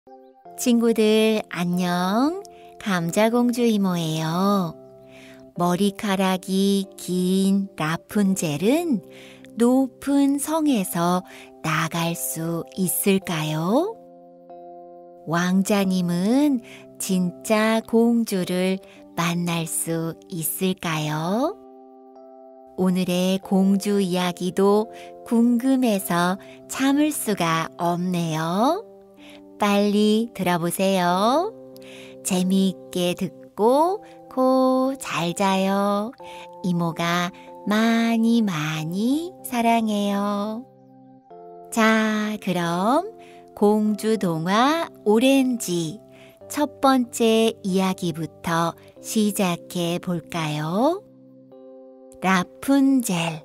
친구들 안녕. 감자공주 이모예요. 머리카락이 긴 라푼젤은 높은 성에서 나갈 수 있을까요? 왕자님은 진짜 공주를 만날 수 있을까요? 오늘의 공주 이야기도 궁금해서 참을 수가 없네요. 빨리 들어보세요. 재미있게 듣고 코 잘 자요. 이모가 많이 사랑해요. 자, 그럼 공주 동화 오렌지 첫 번째 이야기부터 시작해 볼까요? 라푼젤.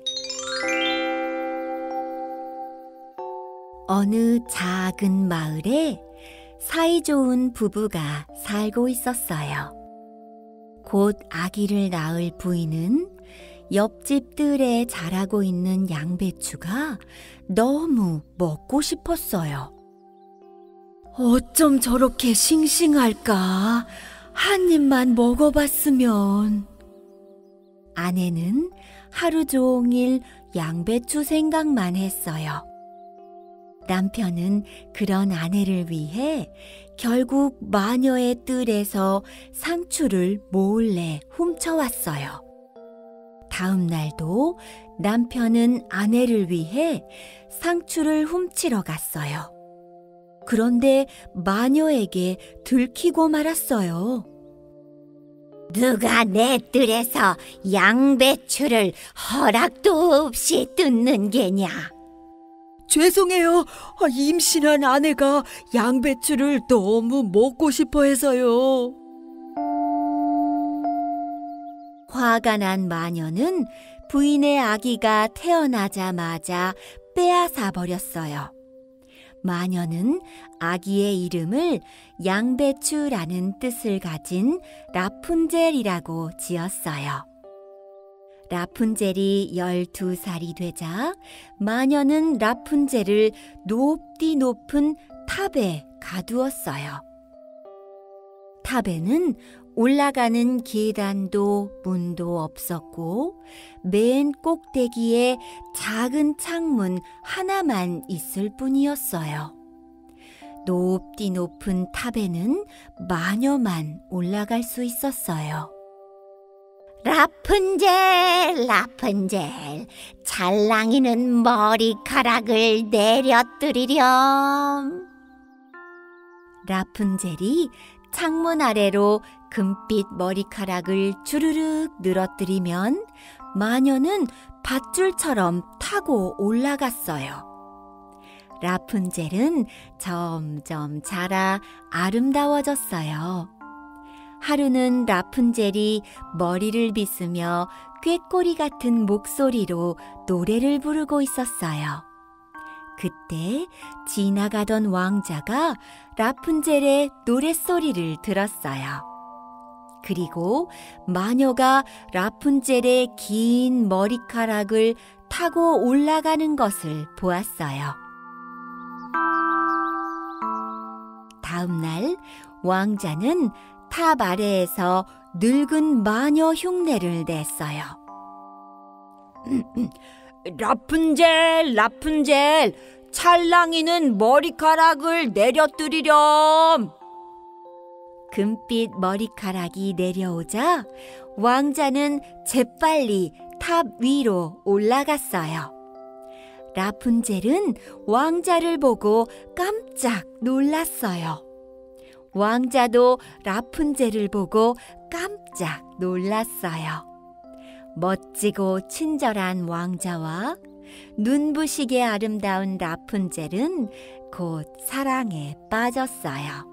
어느 작은 마을에 사이좋은 부부가 살고 있었어요. 곧 아기를 낳을 부인은 옆집 뜰에 자라고 있는 양배추가 너무 먹고 싶었어요. 어쩜 저렇게 싱싱할까? 한 입만 먹어봤으면. 아내는 하루 종일 양배추 생각만 했어요. 남편은 그런 아내를 위해 결국 마녀의 뜰에서 상추를 몰래 훔쳐왔어요. 다음 날도 남편은 아내를 위해 상추를 훔치러 갔어요. 그런데 마녀에게 들키고 말았어요. 누가 내 뜰에서 양배추를 허락도 없이 뜯는 게냐? 죄송해요. 임신한 아내가 양배추를 너무 먹고 싶어 해서요. 화가 난 마녀는 부인의 아기가 태어나자마자 빼앗아 버렸어요. 마녀는 아기의 이름을 양배추라는 뜻을 가진 라푼젤이라고 지었어요. 라푼젤이 12살이 되자 마녀는 라푼젤을 높디 높은 탑에 가두었어요. 탑에는 올라가는 계단도 문도 없었고 맨 꼭대기에 작은 창문 하나만 있을 뿐이었어요. 높디 높은 탑에는 마녀만 올라갈 수 있었어요. 라푼젤, 찰랑이는 머리카락을 내려뜨리렴. 라푼젤이 창문 아래로 금빛 머리카락을 주르륵 늘어뜨리면 마녀는 밧줄처럼 타고 올라갔어요. 라푼젤은 점점 자라 아름다워졌어요. 하루는 라푼젤이 머리를 빗으며 꾀꼬리 같은 목소리로 노래를 부르고 있었어요. 그때 지나가던 왕자가 라푼젤의 노랫소리를 들었어요. 그리고 마녀가 라푼젤의 긴 머리카락을 타고 올라가는 것을 보았어요. 다음 날 왕자는 탑 아래에서 늙은 마녀 흉내를 냈어요. 라푼젤, 찰랑이는 머리카락을 내려뜨리렴. 금빛 머리카락이 내려오자 왕자는 재빨리 탑 위로 올라갔어요. 라푼젤은 왕자를 보고 깜짝 놀랐어요. 왕자도 라푼젤을 보고 깜짝 놀랐어요. 멋지고 친절한 왕자와 눈부시게 아름다운 라푼젤은 곧 사랑에 빠졌어요.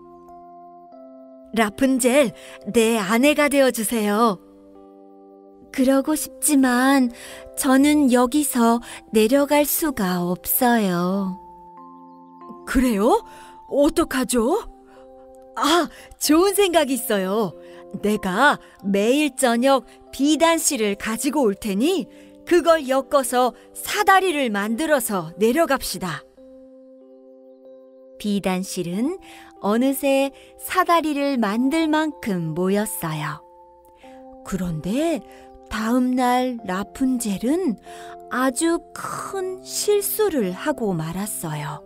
라푼젤, 내 아내가 되어주세요. 그러고 싶지만 저는 여기서 내려갈 수가 없어요. 그래요? 어떡하죠? 좋은 생각이 있어요. 내가 매일 저녁 비단씨를 가지고 올 테니 그걸 엮어서 사다리를 만들어서 내려갑시다. 비단실은 어느새 사다리를 만들 만큼 모였어요. 그런데 다음 날 라푼젤은 아주 큰 실수를 하고 말았어요.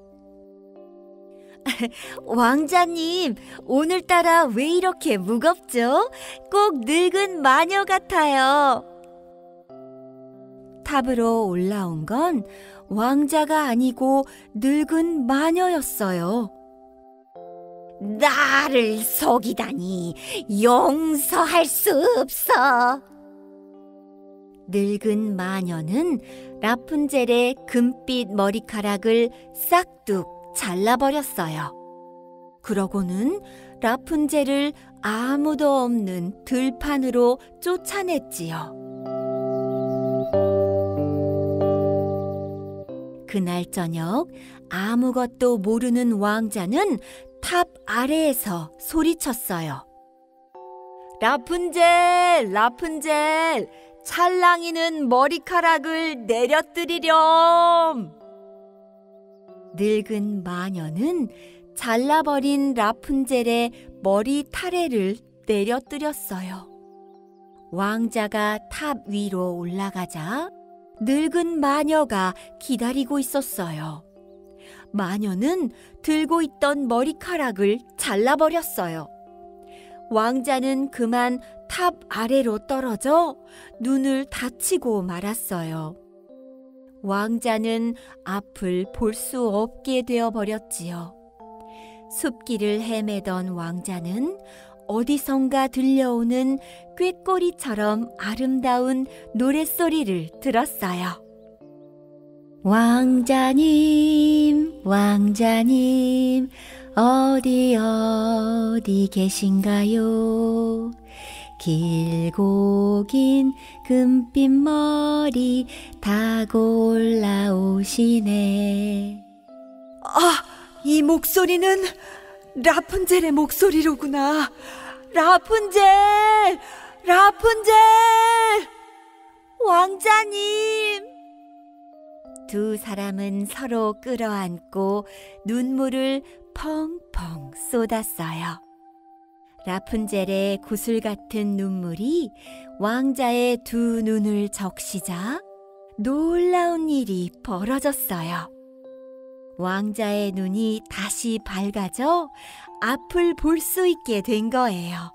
왕자님, 오늘따라 왜 이렇게 무겁죠? 꼭 늙은 마녀 같아요. 탑으로 올라온 건 왕자가 아니고 늙은 마녀였어요. 나를 속이다니 용서할 수 없어. 늙은 마녀는 라푼젤의 금빛 머리카락을 싹둑 잘라버렸어요. 그러고는 라푼젤을 아무도 없는 들판으로 쫓아냈지요. 그날 저녁 아무것도 모르는 왕자는 탑 아래에서 소리쳤어요. 라푼젤, 라푼젤, 찰랑이는 머리카락을 내려뜨리렴. 늙은 마녀는 잘라버린 라푼젤의 머리 타래를 내려뜨렸어요. 왕자가 탑 위로 올라가자 늙은 마녀가 기다리고 있었어요. 마녀는 들고 있던 머리카락을 잘라버렸어요. 왕자는 그만 탑 아래로 떨어져 눈을 다치고 말았어요. 왕자는 앞을 볼 수 없게 되어버렸지요. 숲길을 헤매던 왕자는 어디선가 들려오는 꾀꼬리처럼 아름다운 노랫소리를 들었어요. 왕자님, 왕자님, 어디 계신가요? 길고 긴 금빛 머리 타고 올라오시네. 아, 이 목소리는 라푼젤의 목소리로구나. 라푼젤! 라푼젤! 왕자님! 두 사람은 서로 끌어안고 눈물을 펑펑 쏟았어요. 라푼젤의 구슬 같은 눈물이 왕자의 두 눈을 적시자 놀라운 일이 벌어졌어요. 왕자의 눈이 다시 밝아져 앞을 볼 수 있게 된 거예요.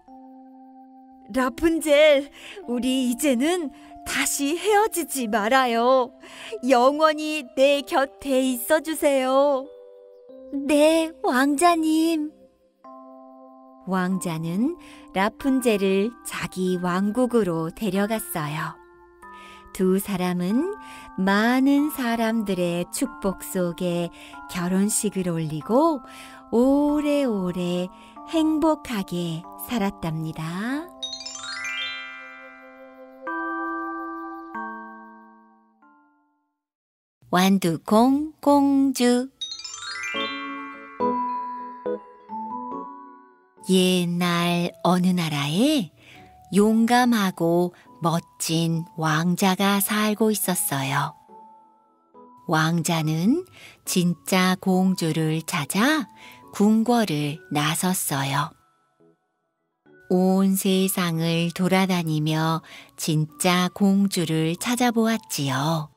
라푼젤, 우리 이제는 다시 헤어지지 말아요. 영원히 내 곁에 있어 주세요. 네, 왕자님. 왕자는 라푼젤을 자기 왕국으로 데려갔어요. 두 사람은 많은 사람들의 축복 속에 결혼식을 올리고 오래오래 행복하게 살았답니다. 완두콩 공주. 옛날 어느 나라에 용감하고 멋진 왕자가 살고 있었어요. 왕자는 진짜 공주를 찾아 궁궐을 나섰어요. 온 세상을 돌아다니며 진짜 공주를 찾아보았지요.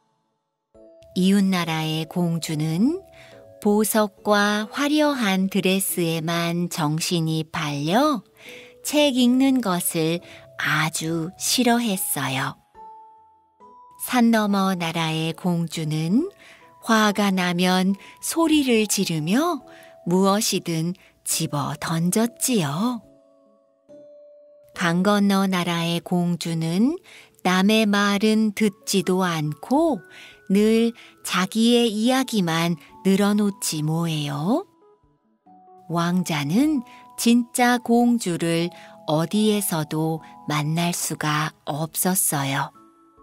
이웃나라의 공주는 보석과 화려한 드레스에만 정신이 팔려 책 읽는 것을 아주 싫어했어요. 산 너머 나라의 공주는 화가 나면 소리를 지르며 무엇이든 집어 던졌지요. 강 건너 나라의 공주는 남의 말은 듣지도 않고 늘 자기의 이야기만 늘어놓지 뭐예요. 왕자는 진짜 공주를 어디에서도 만날 수가 없었어요.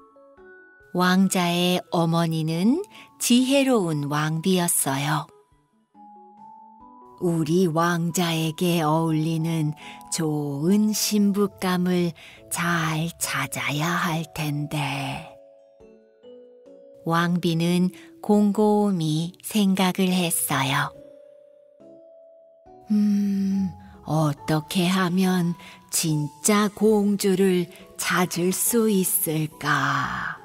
왕자의 어머니는 지혜로운 왕비였어요. 우리 왕자에게 어울리는 좋은 신부감을 잘 찾아야 할 텐데. 왕비는 곰곰이 생각을 했어요. 어떻게 하면 진짜 공주를 찾을 수 있을까?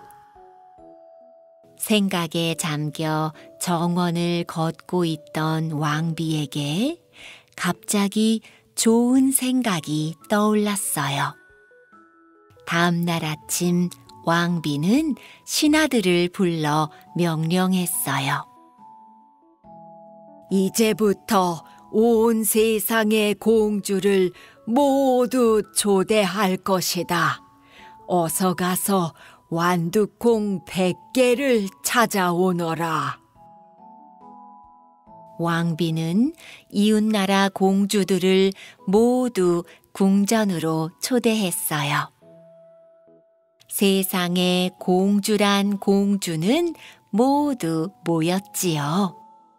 생각에 잠겨 정원을 걷고 있던 왕비에게 갑자기 좋은 생각이 떠올랐어요. 다음 날 아침 왕비는 신하들을 불러 명령했어요. 이제부터 온 세상의 공주를 모두 초대할 것이다. 어서 가서 완두콩 100개를 찾아오너라. 왕비는 이웃나라 공주들을 모두 궁전으로 초대했어요. 세상에 공주란 공주는 모두 모였지요.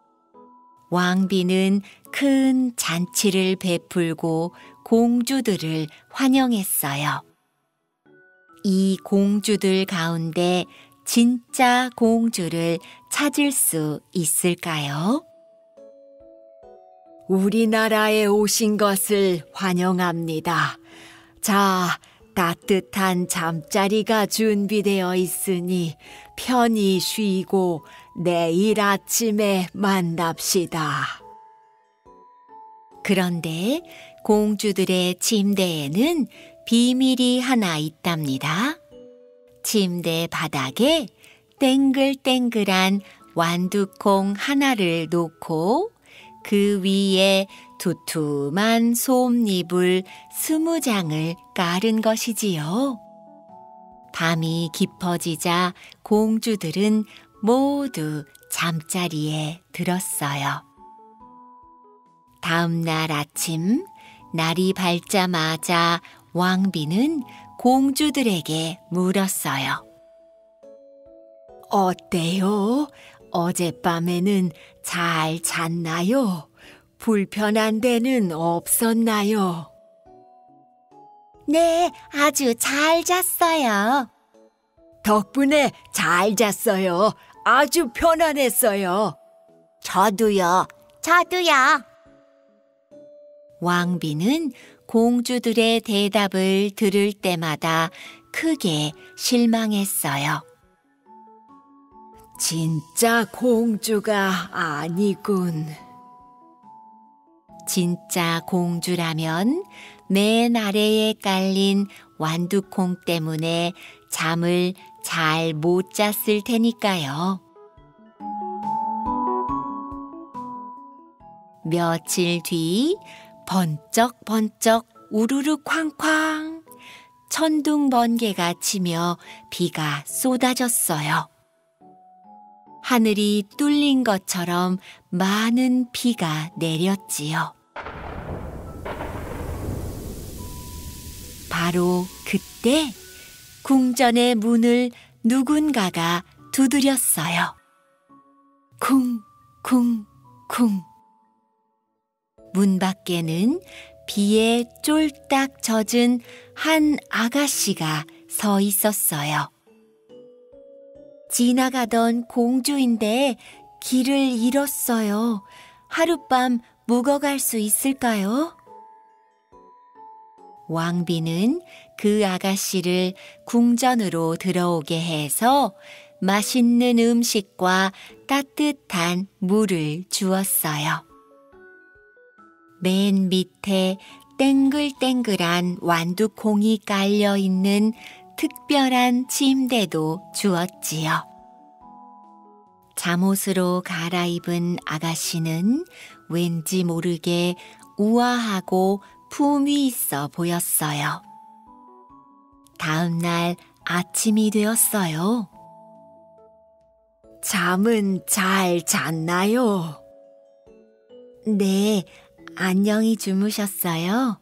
왕비는 큰 잔치를 베풀고 공주들을 환영했어요. 이 공주들 가운데 진짜 공주를 찾을 수 있을까요? 우리나라에 오신 것을 환영합니다. 자, 따뜻한 잠자리가 준비되어 있으니 편히 쉬고 내일 아침에 만납시다. 그런데 공주들의 침대에는 비밀이 하나 있답니다. 침대 바닥에 땡글땡글한 완두콩 하나를 놓고 그 위에 두툼한 솜잎을 20장을 깔은 것이지요. 밤이 깊어지자 공주들은 모두 잠자리에 들었어요. 다음 날 아침, 날이 밝자마자 왕비는 공주들에게 물었어요. 어때요? 어젯밤에는 잘 잤나요? 불편한 데는 없었나요? 네, 아주 잘 잤어요. 덕분에 잘 잤어요. 아주 편안했어요. 저도요. 왕비는 공주들의 대답을 들을 때마다 크게 실망했어요. 진짜 공주가 아니군. 진짜 공주라면 맨 아래에 깔린 완두콩 때문에 잠을 잘 못 잤을 테니까요. 며칠 뒤 번쩍번쩍 우르르 쾅쾅 천둥 번개가 치며 비가 쏟아졌어요. 하늘이 뚫린 것처럼 많은 비가 내렸지요. 바로 그때 궁전의 문을 누군가가 두드렸어요. 쿵쿵쿵. 문 밖에는 비에 쫄딱 젖은 한 아가씨가 서 있었어요. 지나가던 공주인데 길을 잃었어요. 하룻밤 묵어갈 수 있을까요? 왕비는 그 아가씨를 궁전으로 들어오게 해서 맛있는 음식과 따뜻한 물을 주었어요. 맨 밑에 땡글땡글한 완두콩이 깔려있는 특별한 침대도 주었지요. 잠옷으로 갈아입은 아가씨는 왠지 모르게 우아하고 품위 있어 보였어요. 다음 날 아침이 되었어요. 잠은 잘 잤나요? 네, 안녕히 주무셨어요?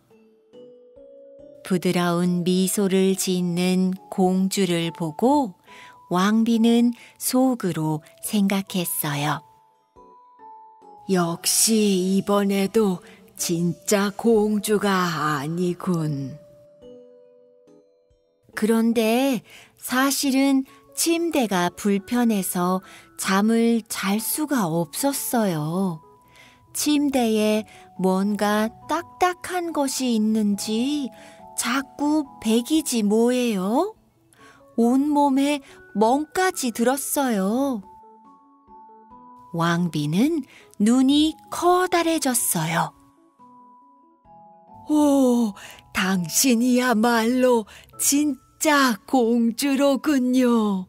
부드러운 미소를 짓는 공주를 보고 왕비는 속으로 생각했어요. 역시 이번에도 진짜 공주가 아니군. 그런데 사실은 침대가 불편해서 잠을 잘 수가 없었어요. 침대에 뭔가 딱딱한 것이 있는지 자꾸 배기지 뭐예요? 온몸에 멍까지 들었어요. 왕비는 눈이 커다래졌어요. 오, 당신이야말로 진짜 공주로군요.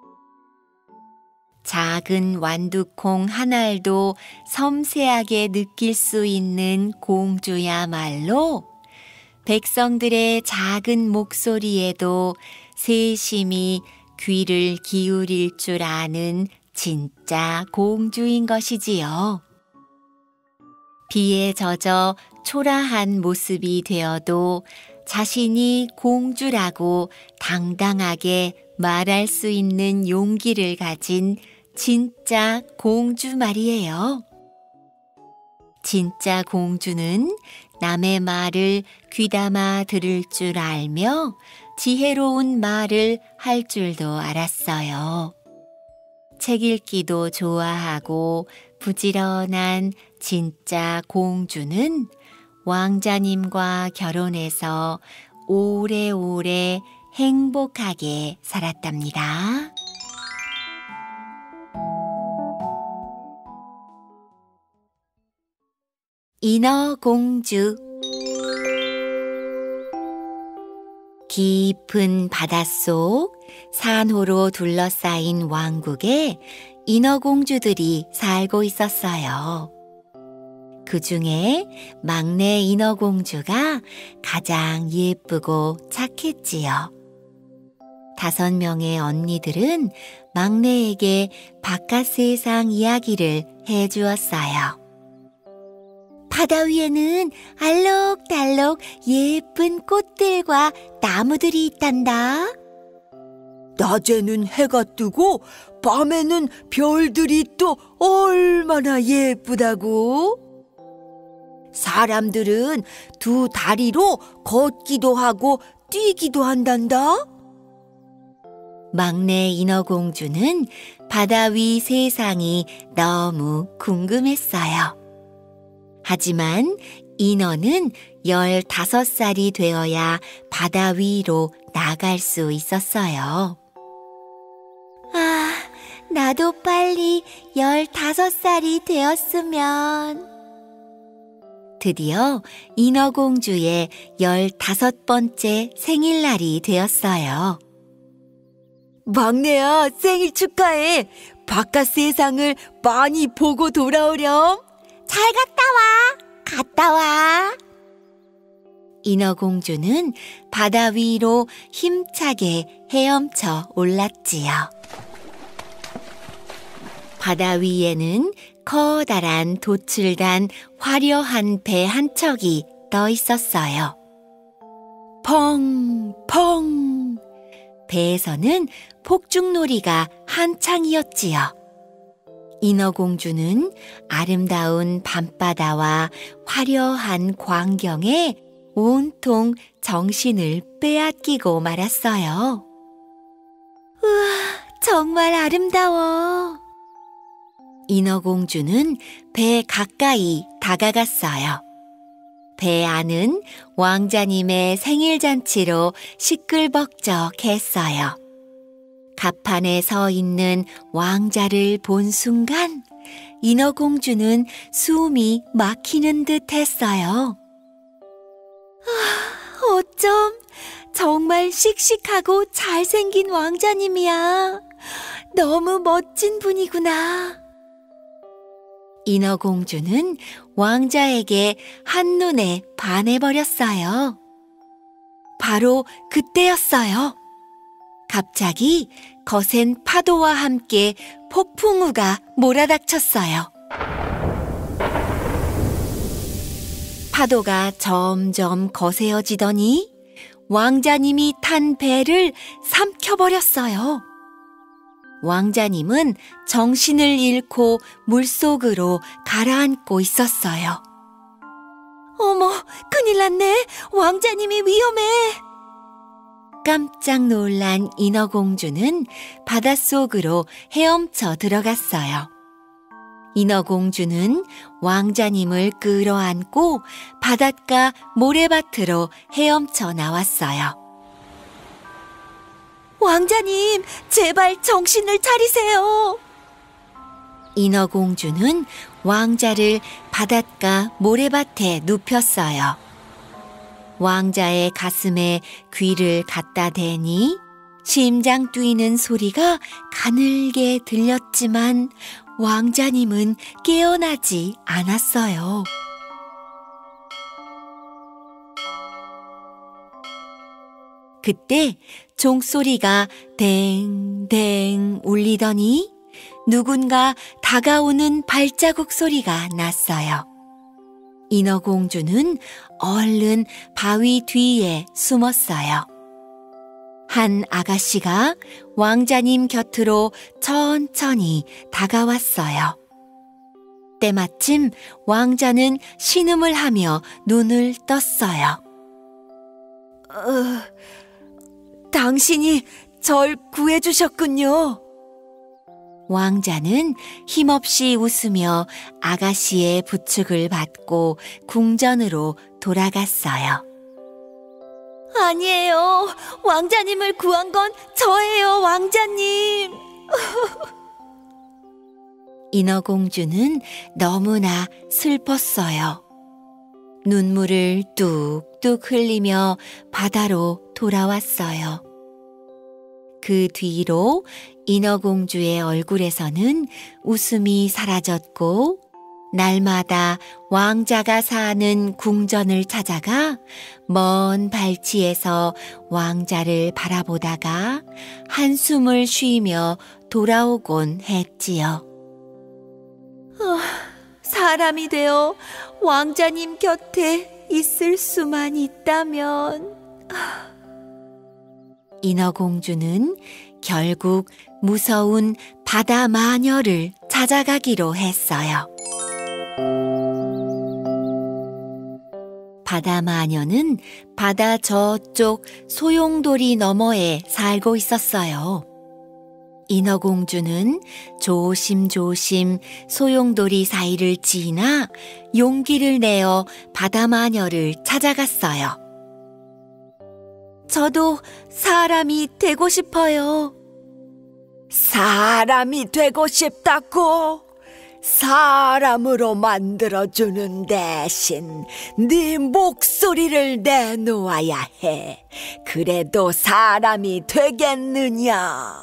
작은 완두콩 한 알도 섬세하게 느낄 수 있는 공주야말로 백성들의 작은 목소리에도 세심히 귀를 기울일 줄 아는 진짜 공주인 것이지요. 비에 젖어 초라한 모습이 되어도 자신이 공주라고 당당하게 말할 수 있는 용기를 가진 진짜 공주 말이에요. 진짜 공주는 남의 말을 귀담아 들을 줄 알며 지혜로운 말을 할 줄도 알았어요. 책 읽기도 좋아하고 부지런한 진짜 공주는 왕자님과 결혼해서 오래오래 행복하게 살았답니다. 인어공주. 깊은 바닷속 산호로 둘러싸인 왕국에 인어공주들이 살고 있었어요. 그 중에 막내 인어공주가 가장 예쁘고 착했지요. 5명의 언니들은 막내에게 바깥 세상 이야기를 해주었어요. 바다 위에는 알록달록 예쁜 꽃들과 나무들이 있단다. 낮에는 해가 뜨고 밤에는 별들이 또 얼마나 예쁘다고. 사람들은 2 다리로 걷기도 하고 뛰기도 한단다. 막내 인어공주는 바다 위 세상이 너무 궁금했어요. 하지만 인어는 15살이 되어야 바다 위로 나갈 수 있었어요. 아, 나도 빨리 15살이 되었으면. 드디어 인어공주의 15번째 생일날이 되었어요. 막내야, 생일 축하해. 바깥 세상을 많이 보고 돌아오렴. 잘 갔다 와. 인어공주는 바다 위로 힘차게 헤엄쳐 올랐지요. 바다 위에는 커다란 돛을 단 화려한 배 한 척이 떠 있었어요. 펑펑! 배에서는 폭죽놀이가 한창이었지요. 인어공주는 아름다운 밤바다와 화려한 광경에 온통 정신을 빼앗기고 말았어요. 우와, 정말 아름다워. 인어공주는 배 가까이 다가갔어요. 배 안은 왕자님의 생일잔치로 시끌벅적했어요. 갑판에 서 있는 왕자를 본 순간 인어공주는 숨이 막히는 듯 했어요. 어쩜 정말 씩씩하고 잘생긴 왕자님이야. 너무 멋진 분이구나. 인어공주는 왕자에게 한눈에 반해버렸어요. 바로 그때였어요. 갑자기 거센 파도와 함께 폭풍우가 몰아닥쳤어요. 파도가 점점 거세어지더니 왕자님이 탄 배를 삼켜버렸어요. 왕자님은 정신을 잃고 물속으로 가라앉고 있었어요. 어머, 큰일 났네. 왕자님이 위험해. 깜짝 놀란 인어공주는 바닷속으로 헤엄쳐 들어갔어요. 인어공주는 왕자님을 끌어안고 바닷가 모래밭으로 헤엄쳐 나왔어요. 왕자님, 제발 정신을 차리세요. 인어공주는 왕자를 바닷가 모래밭에 눕혔어요. 왕자의 가슴에 귀를 갖다 대니 심장 뛰는 소리가 가늘게 들렸지만 왕자님은 깨어나지 않았어요. 그때 종소리가 댕댕 울리더니 누군가 다가오는 발자국 소리가 났어요. 인어공주는 얼른 바위 뒤에 숨었어요. 한 아가씨가 왕자님 곁으로 천천히 다가왔어요. 때마침 왕자는 신음을 하며 눈을 떴어요. 당신이 절 구해주셨군요. 왕자는 힘없이 웃으며 아가씨의 부축을 받고 궁전으로 돌아갔어요. 아니에요. 왕자님을 구한 건 저예요, 왕자님. 인어공주는 너무나 슬펐어요. 눈물을 뚝뚝 흘리며 바다로 돌아왔어요. 그 뒤로 인어공주의 얼굴에서는 웃음이 사라졌고 날마다 왕자가 사는 궁전을 찾아가 먼 발치에서 왕자를 바라보다가 한숨을 쉬며 돌아오곤 했지요. 사람이 되어 왕자님 곁에 있을 수만 있다면. 인어공주는 결국 무서운 바다 마녀를 찾아가기로 했어요. 바다 마녀는 바다 저쪽 소용돌이 너머에 살고 있었어요. 인어공주는 조심조심 소용돌이 사이를 지나 용기를 내어 바다 마녀를 찾아갔어요. 저도 사람이 되고 싶어요. 사람이 되고 싶다고? 사람으로 만들어주는 대신 네 목소리를 내놓아야 해. 그래도 사람이 되겠느냐?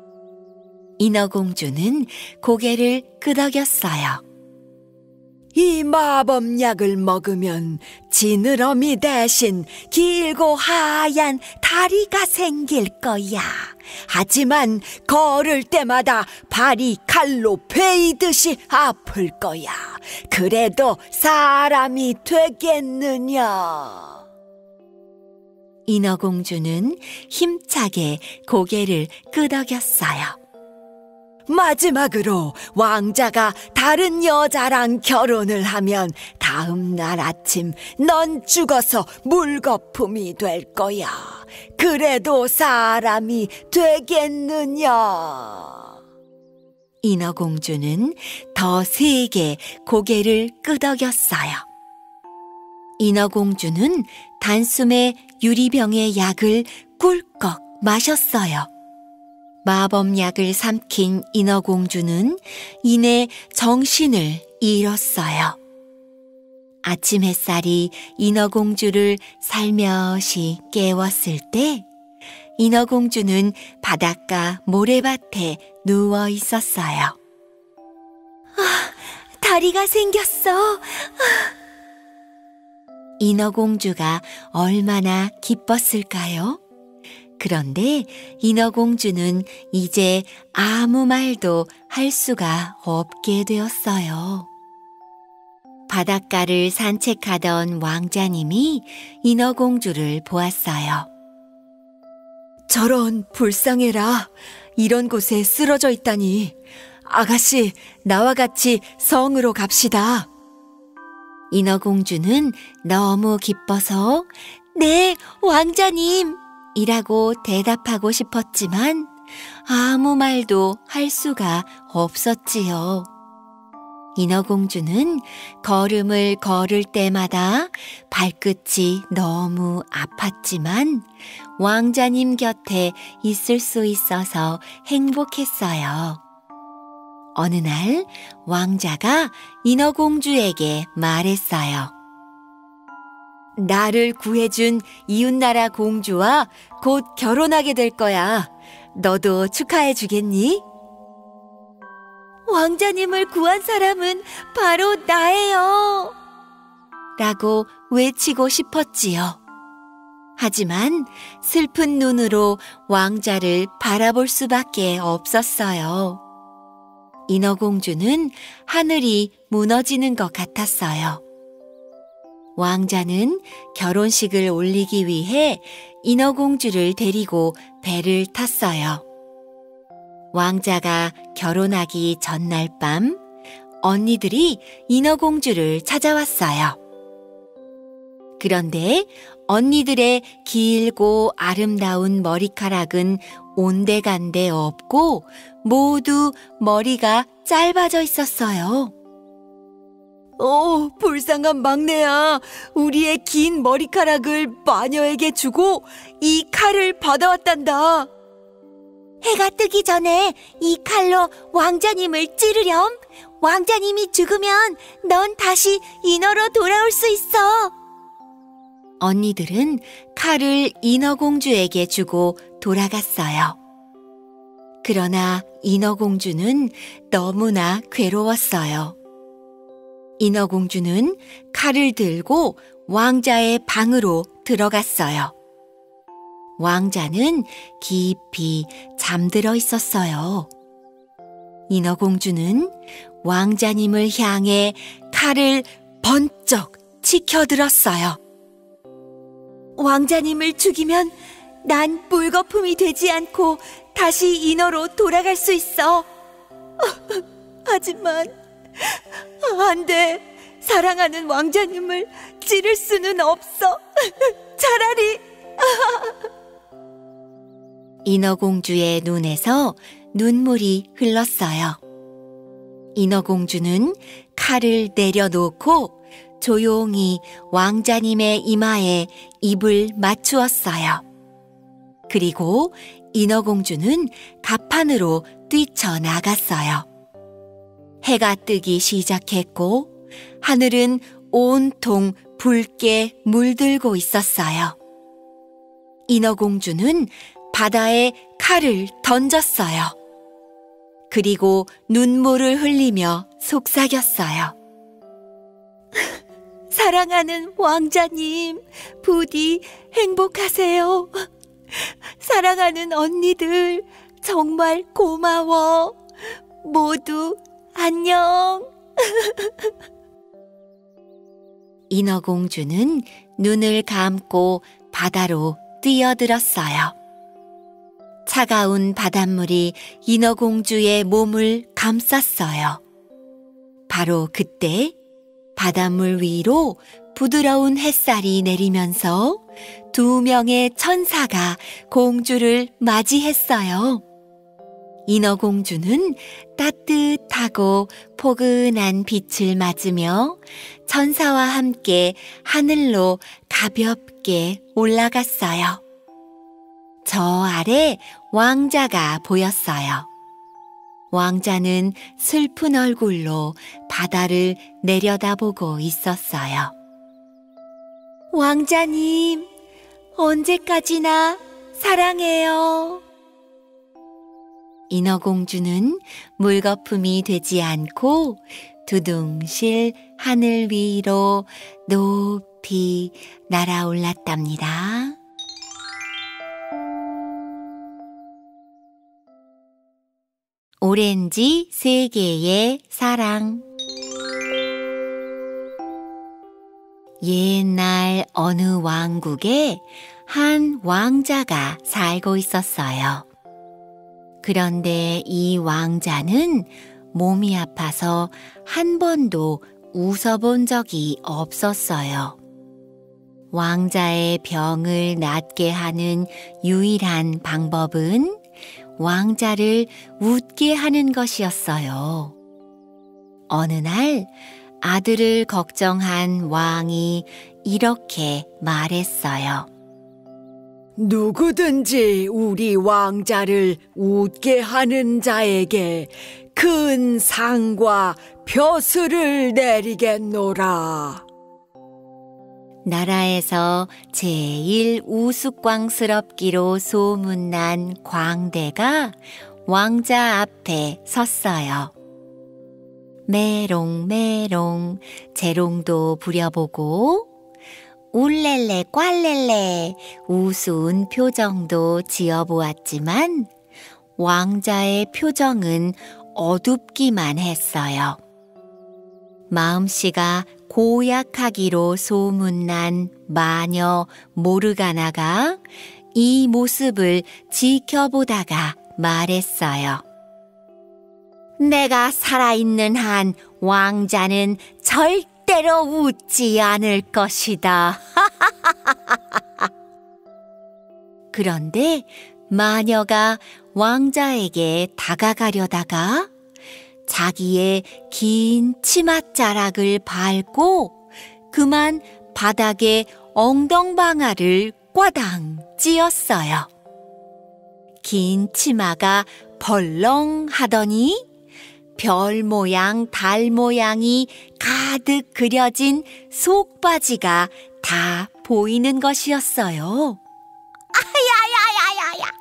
인어공주는 고개를 끄덕였어요. 이 마법약을 먹으면 지느러미 대신 길고 하얀 다리가 생길 거야. 하지만 걸을 때마다 발이 칼로 베이듯이 아플 거야. 그래도 사람이 되겠느냐? 인어공주는 힘차게 고개를 끄덕였어요. 마지막으로 왕자가 다른 여자랑 결혼을 하면 다음 날 아침 넌 죽어서 물거품이 될 거야. 그래도 사람이 되겠느냐? 인어공주는 더 세게 고개를 끄덕였어요. 인어공주는 단숨에 유리병의 약을 꿀꺽 마셨어요. 마법약을 삼킨 인어공주는 이내 정신을 잃었어요. 아침 햇살이 인어공주를 살며시 깨웠을 때 인어공주는 바닷가 모래밭에 누워 있었어요. 다리가 생겼어. 인어공주가 얼마나 기뻤을까요? 그런데 인어공주는 이제 아무 말도 할 수가 없게 되었어요. 바닷가를 산책하던 왕자님이 인어공주를 보았어요. 저런 불쌍해라. 이런 곳에 쓰러져 있다니. 아가씨, 나와 같이 성으로 갑시다. 인어공주는 너무 기뻐서 네, 왕자님! 이라고 대답하고 싶었지만 아무 말도 할 수가 없었지요. 인어공주는 걸음을 걸을 때마다 발끝이 너무 아팠지만 왕자님 곁에 있을 수 있어서 행복했어요. 어느 날 왕자가 인어공주에게 말했어요. 나를 구해준 이웃나라 공주와 곧 결혼하게 될 거야. 너도 축하해 주겠니? 왕자님을 구한 사람은 바로 나예요. 라고 외치고 싶었지요. 하지만 슬픈 눈으로 왕자를 바라볼 수밖에 없었어요. 인어공주는 하늘이 무너지는 것 같았어요. 왕자는 결혼식을 올리기 위해 인어공주를 데리고 배를 탔어요. 왕자가 결혼하기 전날 밤 언니들이 인어공주를 찾아왔어요. 그런데 언니들의 길고 아름다운 머리카락은 온데간데 없고 모두 머리가 짧아져 있었어요. 불쌍한 막내야. 우리의 긴 머리카락을 마녀에게 주고 이 칼을 받아왔단다. 해가 뜨기 전에 이 칼로 왕자님을 찌르렴. 왕자님이 죽으면 넌 다시 인어로 돌아올 수 있어. 언니들은 칼을 인어공주에게 주고 돌아갔어요. 그러나 인어공주는 너무나 괴로웠어요. 인어공주는 칼을 들고 왕자의 방으로 들어갔어요. 왕자는 깊이 잠들어 있었어요. 인어공주는 왕자님을 향해 칼을 번쩍 치켜들었어요. 왕자님을 죽이면 난 물거품이 되지 않고 다시 인어로 돌아갈 수 있어. 하지만 안 돼. 사랑하는 왕자님을 찌를 수는 없어. 차라리 인어공주의 눈에서 눈물이 흘렀어요. 인어공주는 칼을 내려놓고 조용히 왕자님의 이마에 입을 맞추었어요. 그리고 인어공주는 갑판으로 뛰쳐나갔어요. 해가 뜨기 시작했고 하늘은 온통 붉게 물들고 있었어요. 인어공주는 바다에 칼을 던졌어요. 그리고 눈물을 흘리며 속삭였어요. 사랑하는 왕자님, 부디 행복하세요. 사랑하는 언니들, 정말 고마워. 모두 안녕. 인어공주는 눈을 감고 바다로 뛰어들었어요. 차가운 바닷물이 인어공주의 몸을 감쌌어요. 바로 그때 바닷물 위로 부드러운 햇살이 내리면서 2명의 천사가 공주를 맞이했어요. 인어공주는 따뜻하고 포근한 빛을 맞으며 천사와 함께 하늘로 가볍게 올라갔어요. 저 아래 왕자가 보였어요. 왕자는 슬픈 얼굴로 바다를 내려다보고 있었어요. 왕자님, 언제까지나 사랑해요. 인어공주는 물거품이 되지 않고 두둥실 하늘 위로 높이 날아올랐답니다. 오렌지 3개의 사랑. 옛날 어느 왕국에 한 왕자가 살고 있었어요. 그런데 이 왕자는 몸이 아파서 한 번도 웃어본 적이 없었어요. 왕자의 병을 낫게 하는 유일한 방법은 왕자를 웃게 하는 것이었어요. 어느 날 아들을 걱정한 왕이 이렇게 말했어요. 누구든지 우리 왕자를 웃게 하는 자에게 큰 상과 벼슬을 내리겠노라. 나라에서 제일 우스꽝스럽기로 소문난 광대가 왕자 앞에 섰어요. 메롱메롱 재롱도 부려보고 울렐레 꽐렐레 우스운 표정도 지어보았지만 왕자의 표정은 어둡기만 했어요. 마음씨가 고약하기로 소문난 마녀 모르가나가 이 모습을 지켜보다가 말했어요. 내가 살아있는 한 왕자는 절대로 웃지 않을 것이다. 그런데 마녀가 왕자에게 다가가려다가 자기의 긴 치맛자락을 밟고 그만 바닥에 엉덩방아를 꽈당 찧었어요. 긴 치마가 벌렁 하더니 별 모양, 달 모양이 가득 그려진 속바지가 다 보이는 것이었어요. 야야야야야!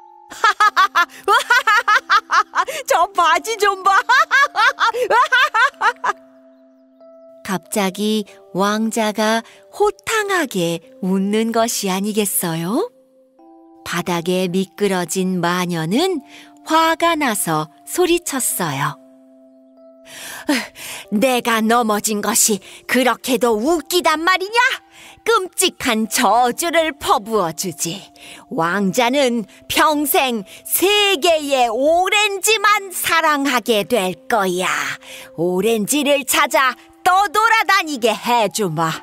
저 바지 좀 봐. 갑자기 왕자가 호탕하게 웃는 것이 아니겠어요? 바닥에 미끄러진 마녀는 화가 나서 소리쳤어요. 내가 넘어진 것이 그렇게도 웃기단 말이냐? 끔찍한 저주를 퍼부어주지. 왕자는 평생 세계의 오렌지만 사랑하게 될 거야. 오렌지를 찾아 떠돌아다니게 해주마.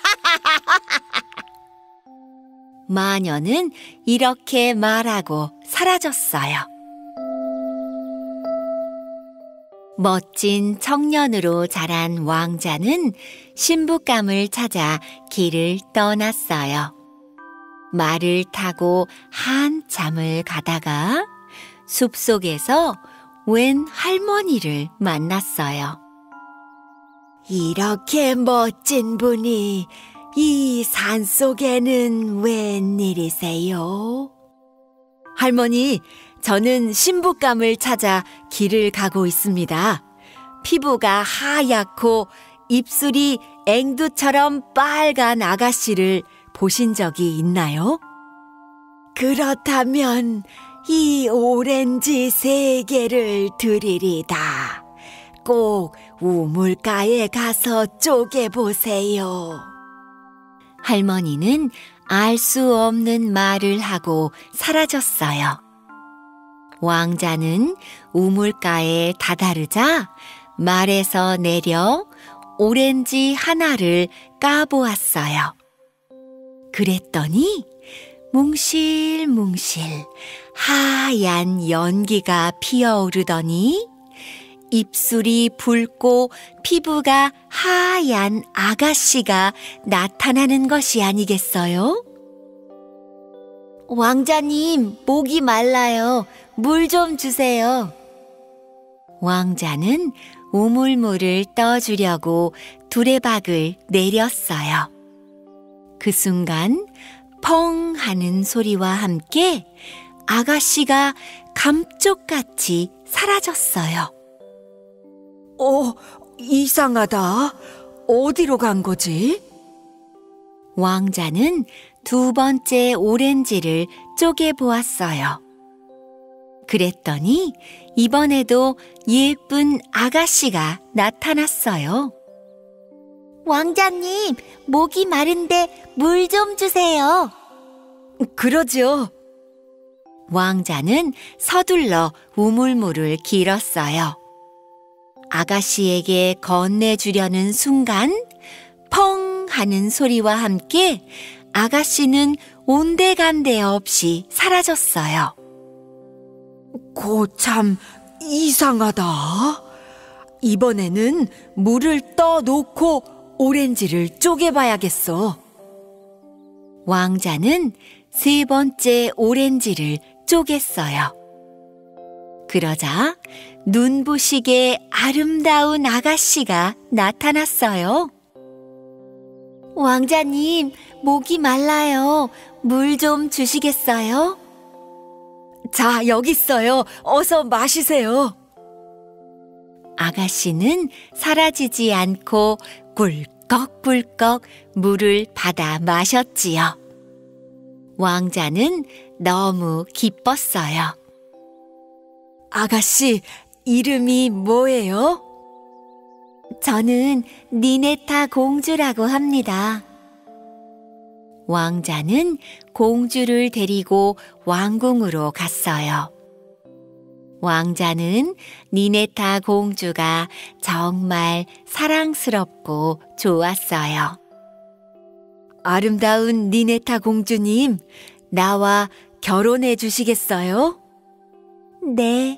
마녀는 이렇게 말하고 사라졌어요. 멋진 청년으로 자란 왕자는 신부감을 찾아 길을 떠났어요. 말을 타고 한참을 가다가 숲속에서 웬 할머니를 만났어요. 이렇게 멋진 분이 이 산속에는 웬일이세요? 할머니, 저는 신부감을 찾아 길을 가고 있습니다. 피부가 하얗고 입술이 앵두처럼 빨간 아가씨를 보신 적이 있나요? 그렇다면 이 오렌지 3개를 드리리다. 꼭 우물가에 가서 쪼개보세요. 할머니는 알 수 없는 말을 하고 사라졌어요. 왕자는 우물가에 다다르자 말에서 내려 오렌지 하나를 까보았어요. 그랬더니 뭉실뭉실 하얀 연기가 피어오르더니 입술이 붉고 피부가 하얀 아가씨가 나타나는 것이 아니겠어요? 왕자님, 목이 말라요. 물 좀 주세요. 왕자는 우물물을 떠주려고 두레박을 내렸어요. 그 순간 펑 하는 소리와 함께 아가씨가 감쪽같이 사라졌어요. 이상하다. 어디로 간 거지? 왕자는 2번째 오렌지를 쪼개보았어요. 그랬더니 이번에도 예쁜 아가씨가 나타났어요. 왕자님, 목이 마른데 물 좀 주세요. 그러죠. 왕자는 서둘러 우물물을 길었어요. 아가씨에게 건네주려는 순간 펑 하는 소리와 함께 아가씨는 온데간데 없이 사라졌어요. 고참 이상하다. 이번에는 물을 떠놓고 오렌지를 쪼개봐야겠어. 왕자는 세 번째 오렌지를 쪼갰어요. 그러자 눈부시게 아름다운 아가씨가 나타났어요. 왕자님, 목이 말라요. 물 좀 주시겠어요? 자, 여기 있어요. 어서 마시세요. 아가씨는 사라지지 않고 꿀꺽꿀꺽 물을 받아 마셨지요. 왕자는 너무 기뻤어요. 아가씨, 이름이 뭐예요? 저는 니네타 공주라고 합니다. 왕자는 공주를 데리고 왕궁으로 갔어요. 왕자는 니네타 공주가 정말 사랑스럽고 좋았어요. 아름다운 니네타 공주님, 나와 결혼해 주시겠어요? 네.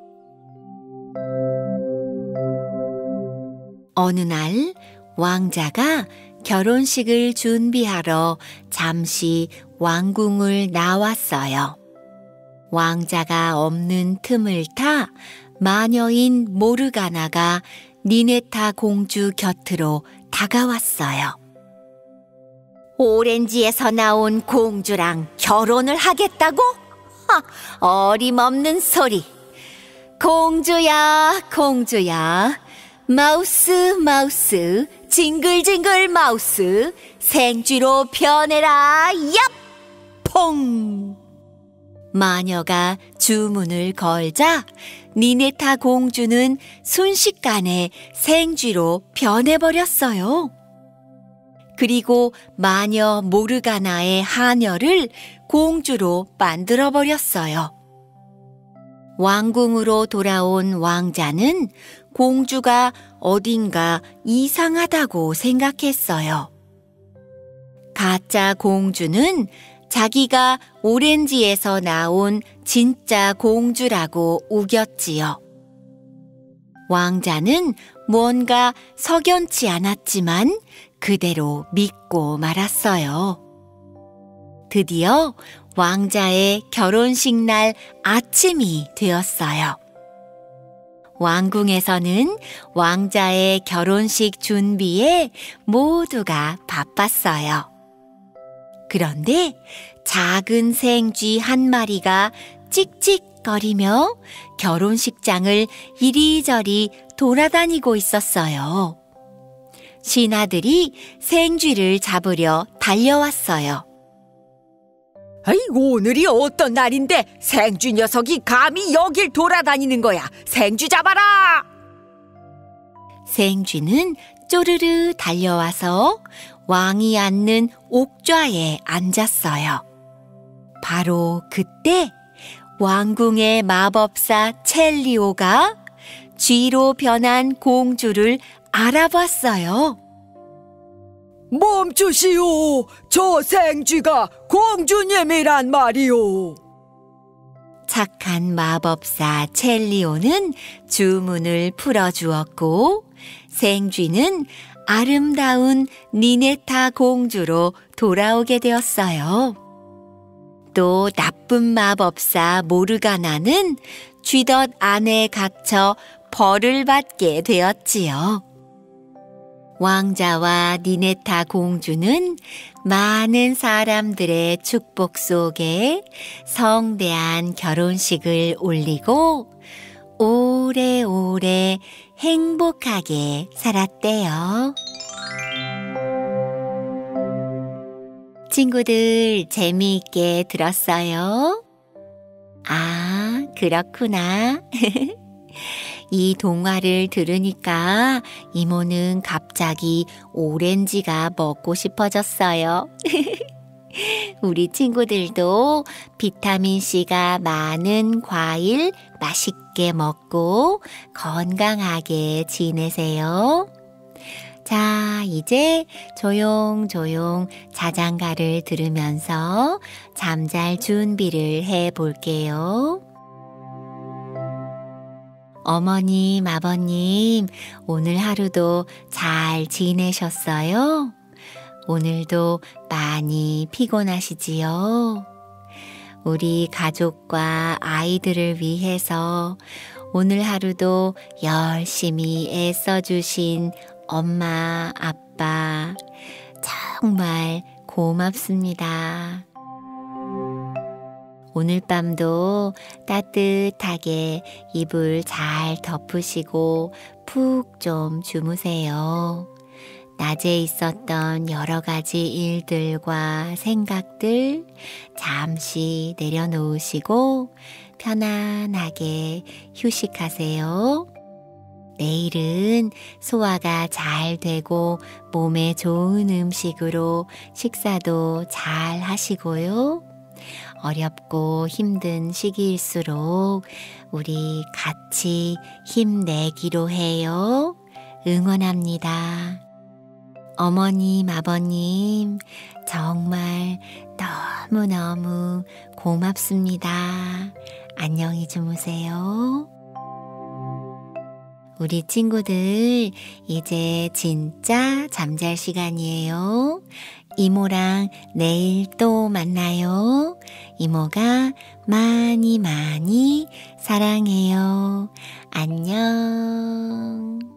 어느 날 왕자가 결혼식을 준비하러 잠시 왕궁을 나왔어요. 왕자가 없는 틈을 타 마녀인 모르가나가 니네타 공주 곁으로 다가왔어요. 오렌지에서 나온 공주랑 결혼을 하겠다고? 어림없는 소리. 공주야, 공주야. 마우스, 마우스, 징글징글 마우스, 생쥐로 변해라, 얍! 퐁! 마녀가 주문을 걸자 니네타 공주는 순식간에 생쥐로 변해버렸어요. 그리고 마녀 모르가나의 하녀를 공주로 만들어버렸어요. 왕궁으로 돌아온 왕자는 공주가 어딘가 이상하다고 생각했어요. 가짜 공주는 자기가 오렌지에서 나온 진짜 공주라고 우겼지요. 왕자는 뭔가 석연치 않았지만 그대로 믿고 말았어요. 드디어 왕자의 결혼식 날 아침이 되었어요. 왕궁에서는 왕자의 결혼식 준비에 모두가 바빴어요. 그런데 작은 생쥐 한 마리가 찍찍거리며 결혼식장을 이리저리 돌아다니고 있었어요. 신하들이 생쥐를 잡으려 달려왔어요. 아이고, 오늘이 어떤 날인데 생쥐 녀석이 감히 여길 돌아다니는 거야. 생쥐 잡아라! 생쥐는 쪼르르 달려와서 왕이 앉는 옥좌에 앉았어요. 바로 그때 왕궁의 마법사 첼리오가 쥐로 변한 공주를 알아봤어요. 멈추시오. 저 생쥐가 공주님이란 말이오. 착한 마법사 첼리오는 주문을 풀어주었고 생쥐는 아름다운 니네타 공주로 돌아오게 되었어요. 또 나쁜 마법사 모르가나는 쥐덫 안에 갇혀 벌을 받게 되었지요. 왕자와 니네타 공주는 많은 사람들의 축복 속에 성대한 결혼식을 올리고 오래오래 행복하게 살았대요. 친구들 재미있게 들었어요? 아, 그렇구나. 이 동화를 들으니까 이모는 갑자기 오렌지가 먹고 싶어졌어요. 우리 친구들도 비타민C가 많은 과일 맛있게 먹고 건강하게 지내세요. 자, 이제 조용조용 자장가를 들으면서 잠잘 준비를 해 볼게요. 어머님, 아버님, 오늘 하루도 잘 지내셨어요? 오늘도 많이 피곤하시지요? 우리 가족과 아이들을 위해서 오늘 하루도 열심히 애써주신 엄마, 아빠, 정말 고맙습니다. 오늘 밤도 따뜻하게 이불 잘 덮으시고 푹 좀 주무세요. 낮에 있었던 여러 가지 일들과 생각들 잠시 내려놓으시고 편안하게 휴식하세요. 내일은 소화가 잘 되고 몸에 좋은 음식으로 식사도 잘 하시고요. 어렵고 힘든 시기일수록 우리 같이 힘내기로 해요. 응원합니다. 어머님, 아버님, 정말 너무너무 고맙습니다. 안녕히 주무세요. 우리 친구들, 이제 진짜 잠잘 시간이에요. 이모랑 내일 또 만나요. 이모가 많이 많이 사랑해요. 안녕.